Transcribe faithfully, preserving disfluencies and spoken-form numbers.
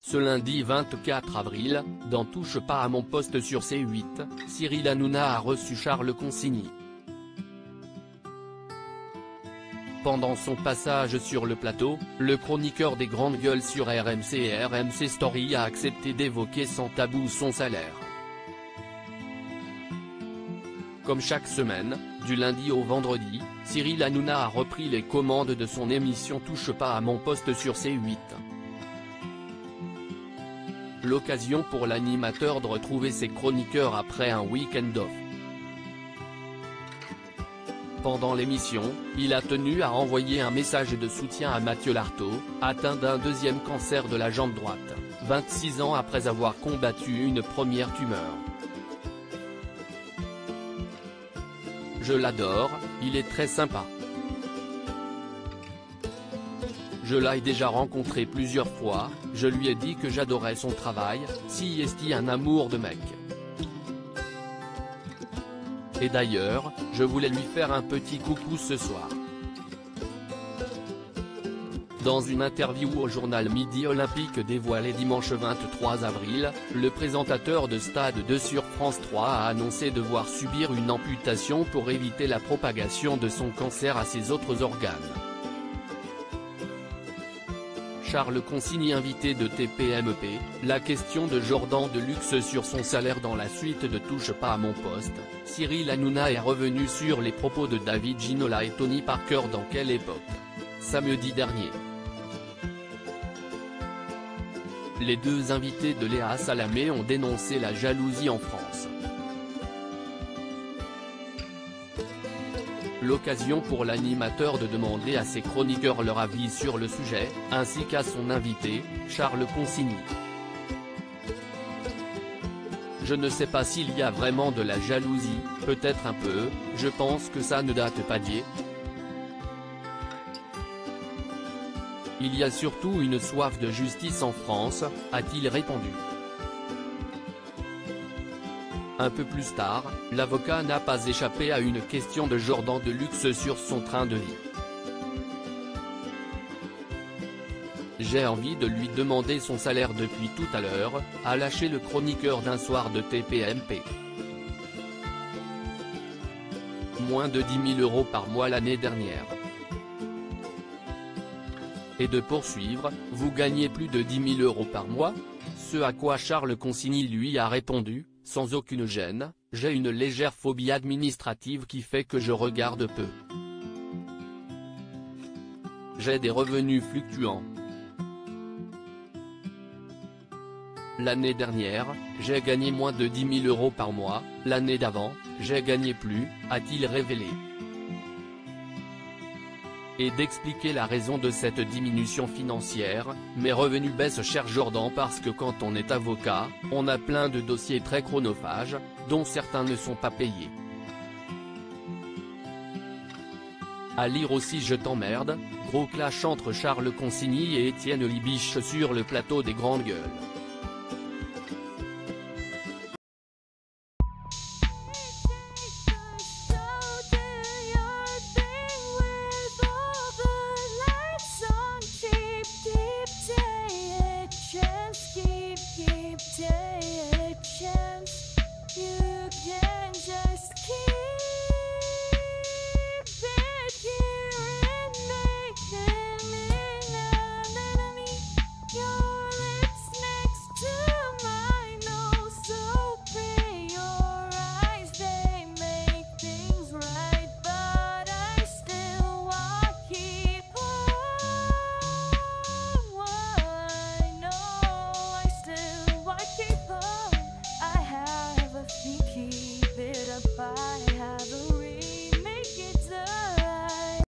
Ce lundi vingt-quatre avril, dans Touche pas à mon poste sur C huit, Cyril Hanouna a reçu Charles Consigny. Pendant son passage sur le plateau, le chroniqueur des grandes gueules sur R M C et R M C Story a accepté d'évoquer sans tabou son salaire. Comme chaque semaine, du lundi au vendredi, Cyril Hanouna a repris les commandes de son émission Touche pas à mon poste sur C huit. L'occasion pour l'animateur de retrouver ses chroniqueurs après un week-end off. Pendant l'émission, il a tenu à envoyer un message de soutien à Mathieu Lartaud, atteint d'un deuxième cancer de la jambe droite, vingt-six ans après avoir combattu une première tumeur. Je l'adore, il est très sympa. Je l'ai déjà rencontré plusieurs fois, je lui ai dit que j'adorais son travail, si est un amour de mec. Et d'ailleurs, je voulais lui faire un petit coucou ce soir. Dans une interview au journal Midi Olympique dévoilée dimanche vingt-trois avril, le présentateur de Stade deux sur France trois a annoncé devoir subir une amputation pour éviter la propagation de son cancer à ses autres organes. Charles Consigny invité de T P M P, la question de Jordan Deluxe sur son salaire dans la suite de Touche pas à mon poste, Cyril Hanouna est revenu sur les propos de David Ginola et Tony Parker dans Quelle époque, samedi dernier. Les deux invités de Léa Salamé ont dénoncé la jalousie en France. L'occasion pour l'animateur de demander à ses chroniqueurs leur avis sur le sujet, ainsi qu'à son invité, Charles Consigny. Je ne sais pas s'il y a vraiment de la jalousie, peut-être un peu, je pense que ça ne date pas d'hier. Il y a surtout une soif de justice en France, a-t-il répondu. Un peu plus tard, l'avocat n'a pas échappé à une question de Jordan Deluxe sur son train de vie. J'ai envie de lui demander son salaire depuis tout à l'heure, a lâché le chroniqueur d'un soir de T P M P. Moins de dix mille euros par mois l'année dernière. Et de poursuivre, vous gagnez plus de dix mille euros par mois ? Ce à quoi Charles Consigny lui a répondu, sans aucune gêne, j'ai une légère phobie administrative qui fait que je regarde peu. J'ai des revenus fluctuants. L'année dernière, j'ai gagné moins de dix mille euros par mois, l'année d'avant, j'ai gagné plus, a-t-il révélé. Et d'expliquer la raison de cette diminution financière, mes revenus baissent cher Jordan parce que quand on est avocat, on a plein de dossiers très chronophages, dont certains ne sont pas payés. À lire aussi Je t'emmerde, gros clash entre Charles Consigny et Étienne Libiche sur le plateau des Grandes Gueules.